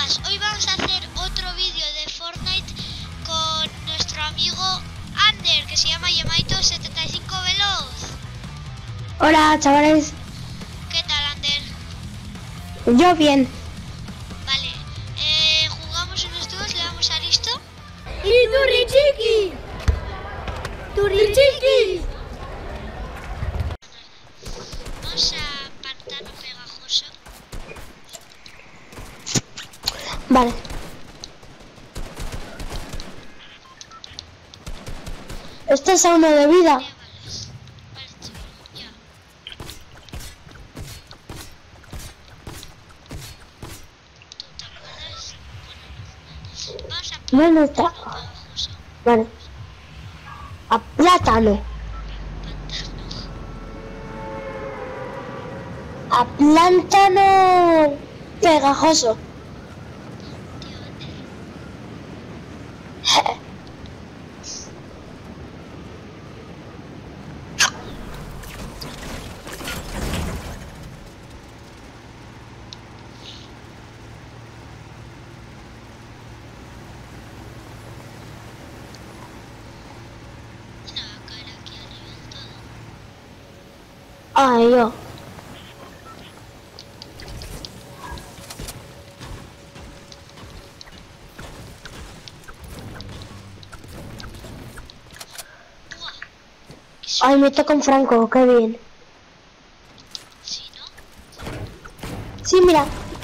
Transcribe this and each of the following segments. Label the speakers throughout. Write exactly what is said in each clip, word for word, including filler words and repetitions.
Speaker 1: buenas, hoy vamos a hacer otro vídeo de Fortnite con nuestro amigo Ander, que se llama Yemaito setenta y cinco Veloz.
Speaker 2: Hola, chavales.
Speaker 1: ¿Qué tal, Ander?
Speaker 2: Yo bien.
Speaker 1: Vale, eh, jugamos unos dúos, le damos a listo.
Speaker 3: ¡Y Turrichiqui! ¡Turrichiqui!
Speaker 1: Vamos a pantano pegajoso.
Speaker 2: Vale. Este es a uno de vida.
Speaker 1: De balas. Vale, chico, ya. ¿Tú te acuerdas? Bueno, vamos a
Speaker 2: ¿Dónde está?
Speaker 1: pantano pegajoso.
Speaker 2: Vale. A plátano.
Speaker 1: Pantano.
Speaker 2: A plátano pegajoso.
Speaker 1: Tío, Ander. No va a caer aquí arriba del todo.
Speaker 2: Ay, yo.
Speaker 1: ¡Buah! ¿Qué
Speaker 2: Ay, me toca un franco, qué bien.
Speaker 1: sí, no?
Speaker 2: Sí, mira.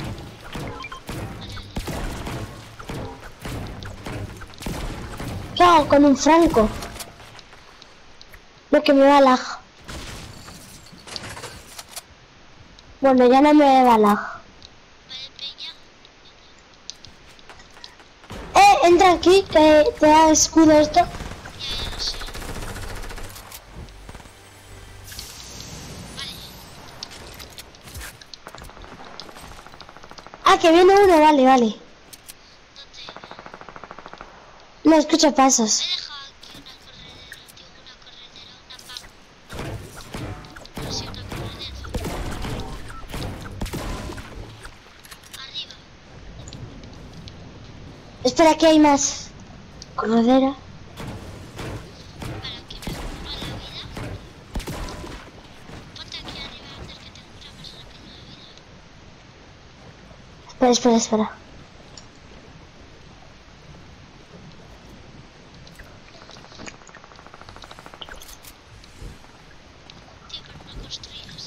Speaker 2: ¿Qué hago con un franco? Lo que me da lag. Bueno, ya no me da lag.
Speaker 1: Vale, peña.
Speaker 2: Eh, entra aquí, que te da escudo esto.
Speaker 1: Ya, ya lo sé. Vale.
Speaker 2: Ah, que viene uno, vale, vale.
Speaker 1: ¿Dónde?
Speaker 2: No escucho pasos.
Speaker 1: He dejado aquí una corredera. Digo, una corredera, una pam. No sé, una corredera. Arriba.
Speaker 2: Espera, que hay más. Corredera.
Speaker 1: Para que me cura la vida. Ponte aquí arriba, Ander, que te cura más rápido la vida.
Speaker 2: Espera, espera, espera.
Speaker 1: Tío, pero no construyas.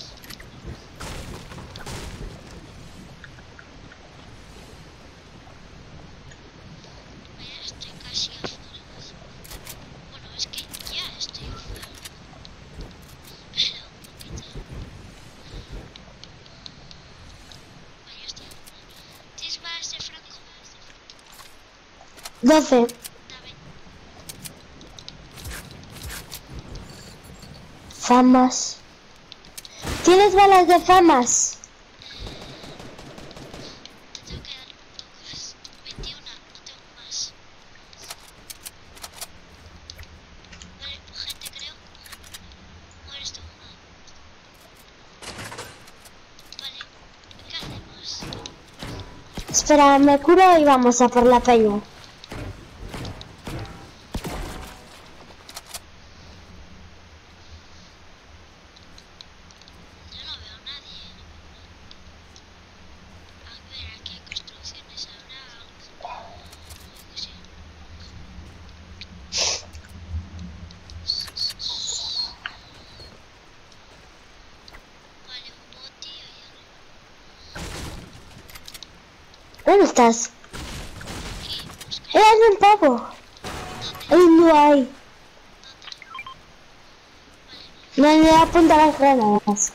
Speaker 1: Ya estoy casi afuera. Bueno, es que ya estoy afuera. Pero un poquito. Vale, ya estoy afuera. ¿Tienes balas de franco?
Speaker 2: doce.
Speaker 1: Dame.
Speaker 2: Famas. ¿Tienes balas de famas?
Speaker 1: Te tengo que dar muy pocas. veintiuno, no tengo más. Vale, gente, creo. Mueres tú. Ah. Vale, ¿qué hacemos?
Speaker 2: Espera, me curo y vamos a por la peña.
Speaker 1: Yo no veo a nadie. A ver, aquí hay construcciones. Habrá algo. Yo qué sé. Vale, un boti ahí arriba.
Speaker 2: ¿Dónde estás?
Speaker 1: Aquí, busca.
Speaker 2: ¡Eh, hay un pavo! Hay un dúo ahí. No me da punta las granadas.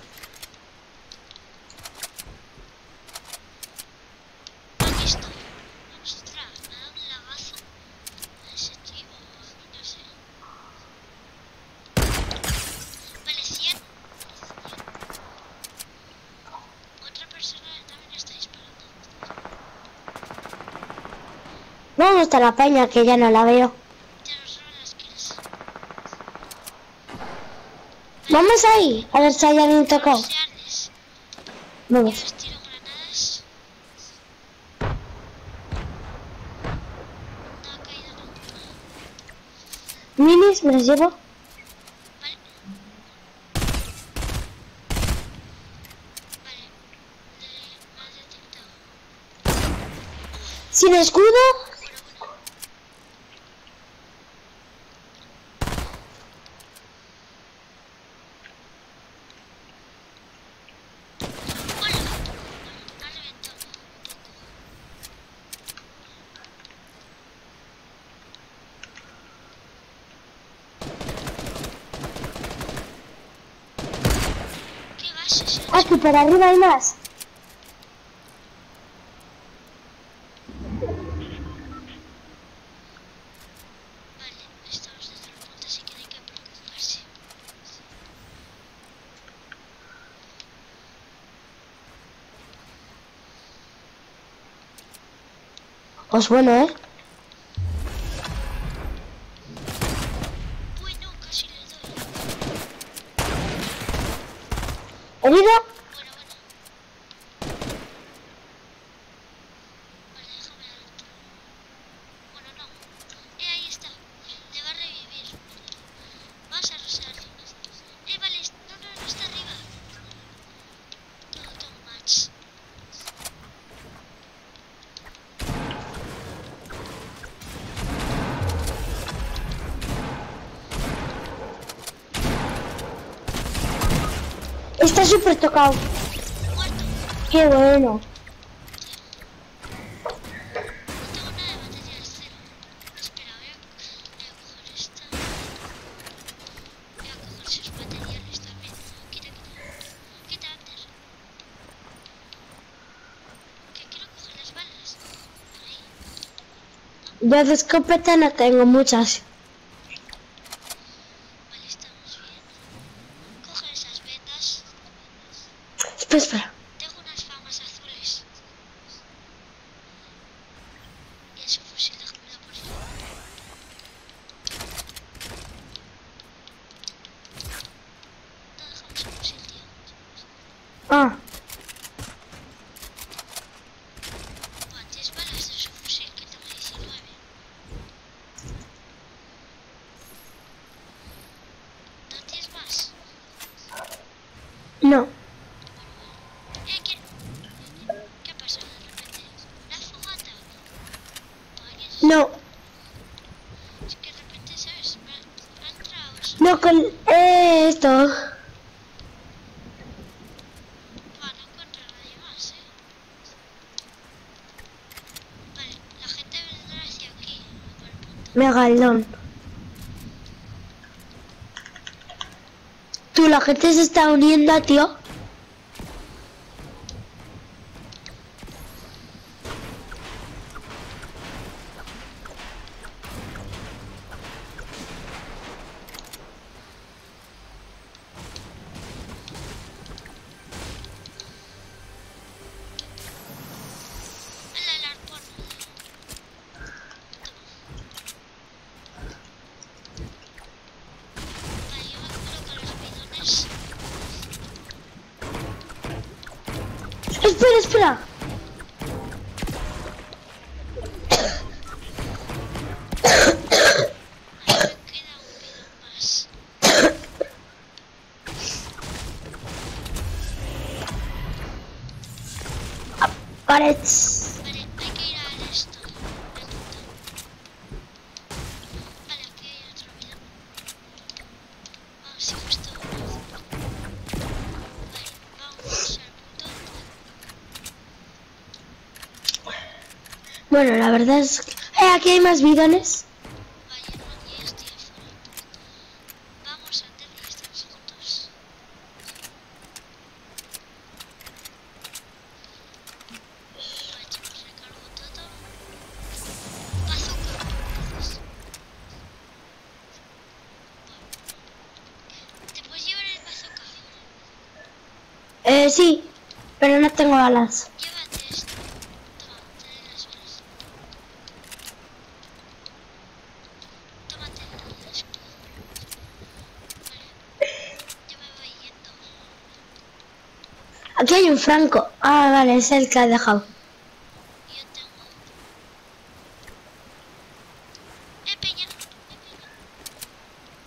Speaker 1: Aquí está. Ostras, me da un lagazo. Ese tío, no sé. Vale, cien. Otra persona también está disparando.
Speaker 2: ¿Dónde está la peña? Que ya no la veo.
Speaker 1: Ya nos roban las kills.
Speaker 2: Vamos ahí, a ver si hay alguien tocado.
Speaker 1: Los searnes. Yo
Speaker 2: Vamos.
Speaker 1: les tiro granadas.
Speaker 2: balas, me las llevo.
Speaker 1: Vale. Vale. Le- me has detectado.
Speaker 2: Sin escudo.
Speaker 1: Bueno, bueno. Hola. Ha reventado un poco. ¿Qué gases se han
Speaker 2: Aquí por arriba hay más.
Speaker 1: Vale, estamos desde el punto, así que no hay que preocuparse.
Speaker 2: Pues bueno, ¿eh?
Speaker 1: Bueno, casi le doy.
Speaker 2: ¿Herido?
Speaker 1: Bueno, bueno. Vale, déjame dar otro. Bueno, no. Eh, ahí está. Le va a revivir. Vamos a rosear. Eh, vale. No, no, no está arriba. Todo too much.
Speaker 2: Está súper tocado.
Speaker 1: Muerto.
Speaker 2: Qué bueno.
Speaker 1: No tengo nada de materiales cero. Espera, voy a, voy a coger esta. Voy a coger sus materiales también. Quita, quita. Quita antes. Que quiero coger las balas. Ahí.
Speaker 2: Yo de escopeta no tengo muchas.
Speaker 1: Vale, estamos bien. Coge esas vendas.
Speaker 2: Espera, espera.
Speaker 1: Tengo unas famas azules. Y ese fusil, déjamelo por favor. No dejamos el fusil, tío.
Speaker 2: Ah,
Speaker 1: Buah, tienes balas de su fusil, que tengo diecinueve. ¿No tienes más?
Speaker 2: no.
Speaker 1: Eh, ¿qué? ¿Qué ha pasado de repente? ¿La fogata? Vaya,
Speaker 2: No.
Speaker 1: es que de repente, ¿sabes? Me ha, ha entrado eso.
Speaker 2: No con esto.
Speaker 1: Buah, no encuentro a nadie más, eh. Vale, la gente vendrá hacia aquí, por el punto.
Speaker 2: Megalón. Tú, la gente se está uniendo, tío.
Speaker 1: ¡Hala, el arpón! Vale, yo me coloco los bidones.
Speaker 2: Espera, espera.
Speaker 1: Ahí me queda un bidón más.
Speaker 2: Parets.
Speaker 1: Vale, hay que ir al esto. Al punto. Vale, aquí hay otro bidón. Vamos, sí, justo uno. Vale, vamos al punto.
Speaker 2: Bueno, la verdad es que... Eh, aquí hay más bidones.
Speaker 1: Vaya, no, ya estoy afuera. Vamos, Ander, y estamos juntos. Aprovechemos, recargo todo. Bazooka. Gracias. ¿Te puedes llevar el bazooka?
Speaker 2: Eh, sí. Pero no tengo balas.
Speaker 1: Llévate esto. Toma, te doy las balas. Tómate el escudo. Vale, yo me voy yendo.
Speaker 2: Aquí hay un Franco. Ah, vale, es el que ha dejado.
Speaker 1: Yo tengo... Eh, peña.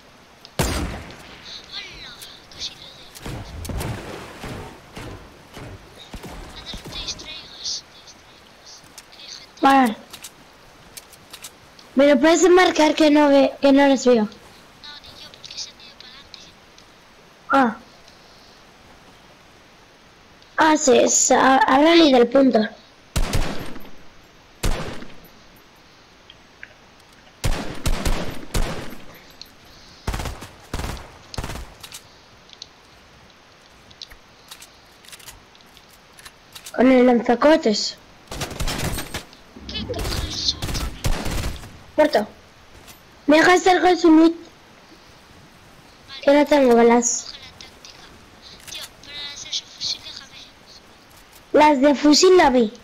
Speaker 2: Vale. ¿Me lo puedes marcar que no ve, que no los veo?
Speaker 1: No, ni yo, porque se han ido para adelante.
Speaker 2: Ah. Ah, sí, se ha- habrán ido del punto. Con el lanzacohetes.
Speaker 1: ¿Qué coges?
Speaker 2: Muerto. Me dejas el Gelsumit.
Speaker 1: Vale,
Speaker 2: Que no tengo balas.
Speaker 1: coge la táctica. Tío, pero las de su fusil déjame.
Speaker 2: Las de fusil la vi.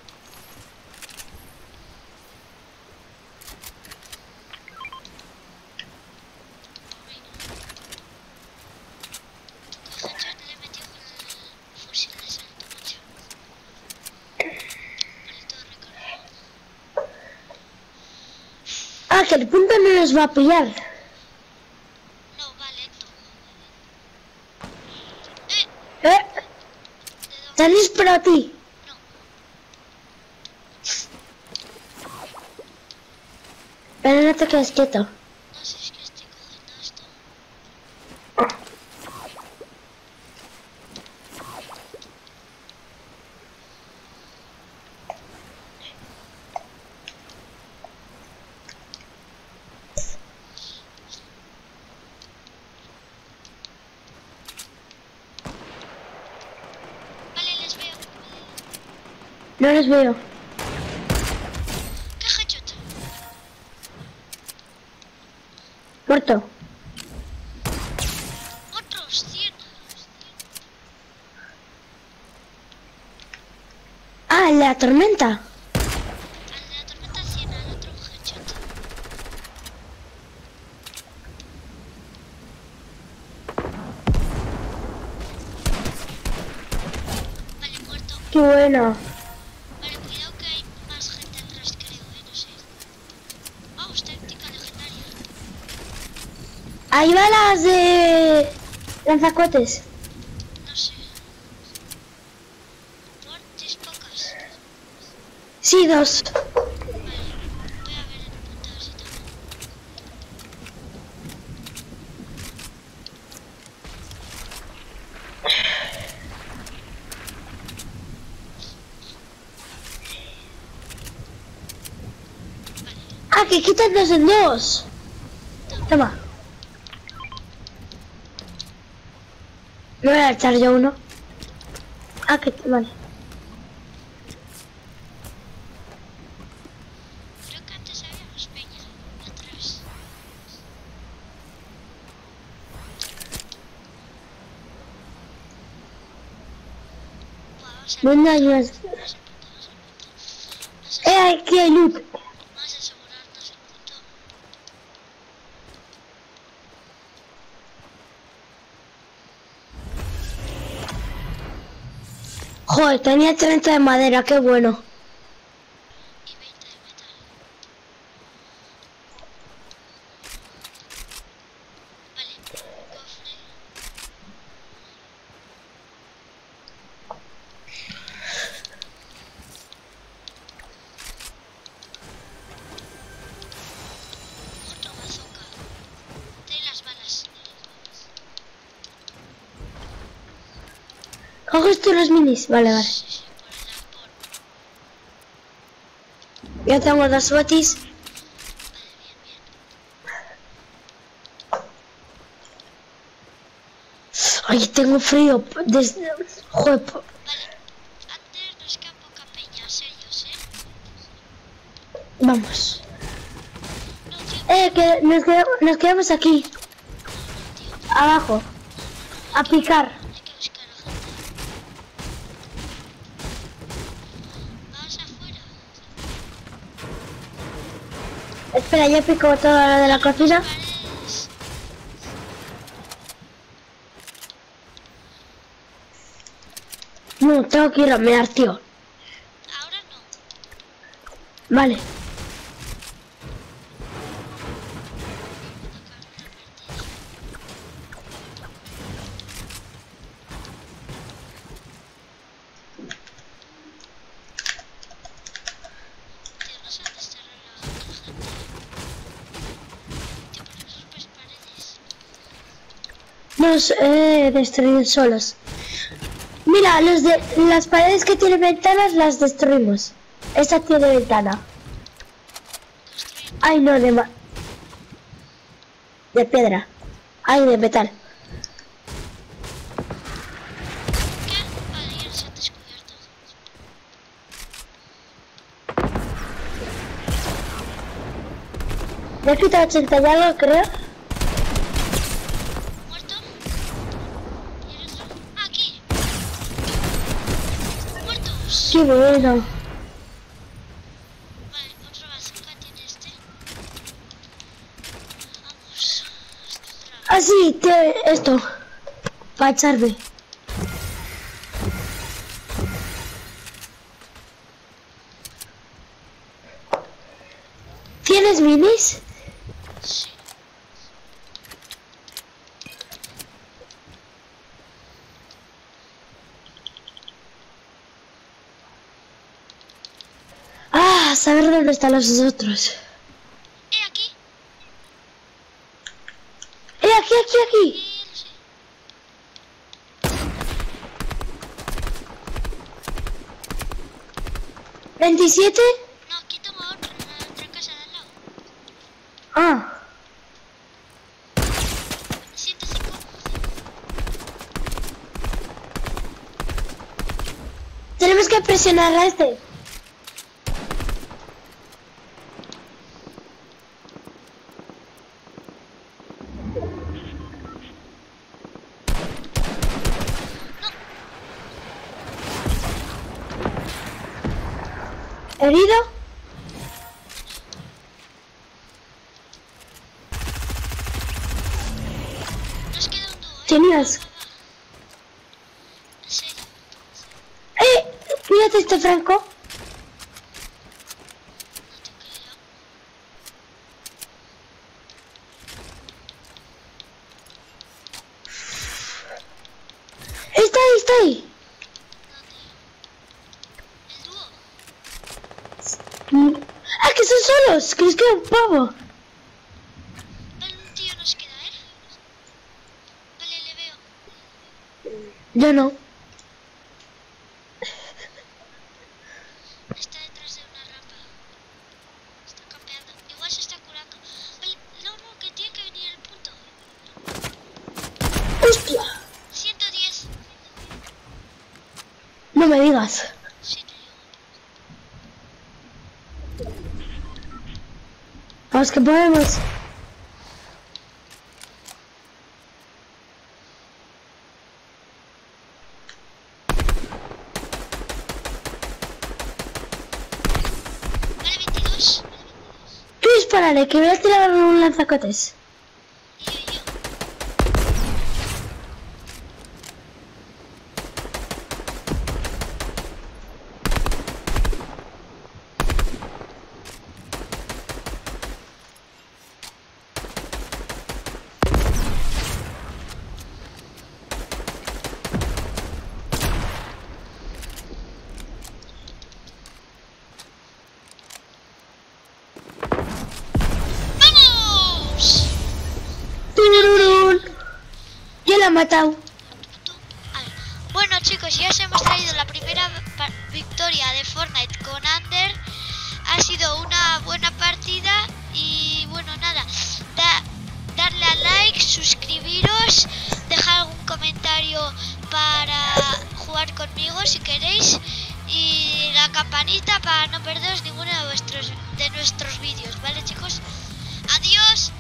Speaker 1: Coge headshot, le he metido con el fusil de salto, macho. Vale, todo recargado.
Speaker 2: Ah, que el punto no nos va a pillar.
Speaker 1: No, va lento. ¡Eh!
Speaker 2: ¿Eh?
Speaker 1: ¿De dónde?
Speaker 2: ¿Te disparado a ti?
Speaker 1: No.
Speaker 2: Pero no te quedes quieto.
Speaker 1: No sé, es que estoy cogiendo esto. Vale, les veo.
Speaker 2: No los veo.
Speaker 1: ¿Qué headshot?
Speaker 2: Muerto.
Speaker 1: Otros cien.
Speaker 2: Ah, la tormenta.
Speaker 1: Al de la tormenta cien, al otro un headshot. Vale, muerto.
Speaker 2: Qué bueno.
Speaker 1: Vale, cuidado que hay más gente atrás, creo, eh, no sé. Vamos, táctica legendaria.
Speaker 2: Hay balas de lanzacohetes.
Speaker 1: No sé. Por tres pocas.
Speaker 2: Sí, dos.
Speaker 1: Vale, voy a ver el punto a ver si tengo.
Speaker 2: Ah, que quitan dos en dos. Toma. Me voy a echar yo uno. Ah, que vale.
Speaker 1: Creo que antes había más peña atrás. Buah, vamos a
Speaker 2: ¿Dónde hay más?
Speaker 1: vamos al punto, vamos al punto. Vamos a,
Speaker 2: Eh, aquí hay loot.
Speaker 1: vamos a asegurarnos el punto.
Speaker 2: Joder, tenía treinta de madera, qué bueno.
Speaker 1: Y veinte de metal. Vale, cofre. Otro bazooka. Trae las balas.
Speaker 2: ¿Coges tú los minis? Vale, vale.
Speaker 1: Sí, sí, por el arpón.
Speaker 2: Ya tengo dos botis.
Speaker 1: Vale, bien, bien.
Speaker 2: Ay, tengo frío. Desde... Joder, po-
Speaker 1: Vale, antes nos queda poca peña, serios, ¿eh?
Speaker 2: vamos.
Speaker 1: No, tío,
Speaker 2: Eh, que nos quedamos, nos quedamos aquí.
Speaker 1: no, tío.
Speaker 2: Abajo. A picar.
Speaker 1: Hay que buscar a gente. Vamos afuera.
Speaker 2: Espera, ya pico todo lo de la cocina.
Speaker 1: Paredes.
Speaker 2: No, tengo que ir a mear, tío.
Speaker 1: Ahora no.
Speaker 2: Vale.
Speaker 1: Tocar una partida. Tío, no sé
Speaker 2: hemos eh, destruido solos. Mira, los de las paredes que tienen ventanas las destruimos. Esta tiene ventana. Ay, no, de ma de piedra. Ay, de metal.
Speaker 1: ¿Qué? Vale, ya nos han descubierto.
Speaker 2: Me he quitado ochenta y algo, creo.
Speaker 1: ¿Muerto? ¿Y el otro? Ah, aquí. ¡Muertos!
Speaker 2: Qué bueno.
Speaker 1: Vale, otra bazooka tiene este. Vamos. Ostras.
Speaker 2: Ah, sí, te, esto. Para echarme. ¿Tienes minis?
Speaker 1: Sí.
Speaker 2: Ah, saber dónde están los otros.
Speaker 1: ¡Eh, aquí!
Speaker 2: ¡Eh, aquí, aquí, aquí!
Speaker 1: Sí, lo sé.
Speaker 2: ¿veintisiete?
Speaker 1: No, aquí tengo otro en la otra casa de al lado.
Speaker 2: Ah.
Speaker 1: ciento cinco.
Speaker 2: Tenemos que presionar a este. ¿Herido?
Speaker 1: Nos queda un dúo, ¿eh?
Speaker 2: Tenías.
Speaker 1: Va, va, va. En serio.
Speaker 2: ¡Eh! Mírate este Franco.
Speaker 1: No te creo.
Speaker 2: Está ahí, está ahí.
Speaker 1: ¿Dónde? ¿El dúo?
Speaker 2: Mm. ¡Ah, que son solos! ¡Que les queda un pavo!
Speaker 1: Vale, un tío nos queda, ¿eh? Vale, le veo.
Speaker 2: Yo no.
Speaker 1: Está detrás de una rampa. Está campeando. Igual se está curando. Vale, no, no, que tiene que venir el punto.
Speaker 2: ¡Hostia!
Speaker 1: ciento diez.
Speaker 2: No me digas.
Speaker 1: Sí, te digo.
Speaker 2: Vamos que podemos.
Speaker 1: Vale, veintidós.
Speaker 2: Tú dispárale, que voy a tirar un lanzacotes.
Speaker 1: Y yo, y yo. ¡Vamos!
Speaker 2: ¡Tururún! Yo la he matado.
Speaker 1: Tú. A ver. Bueno, chicos, ya os hemos traído la primera pa- victoria de Fortnite con Ander. Ha sido una buena partida y bueno, nada, da- darle a like, suscribiros, dejar algún comentario para jugar conmigo si queréis y la campanita para no perderos ninguno de vuestros de nuestros vídeos, ¿vale, chicos? Adiós.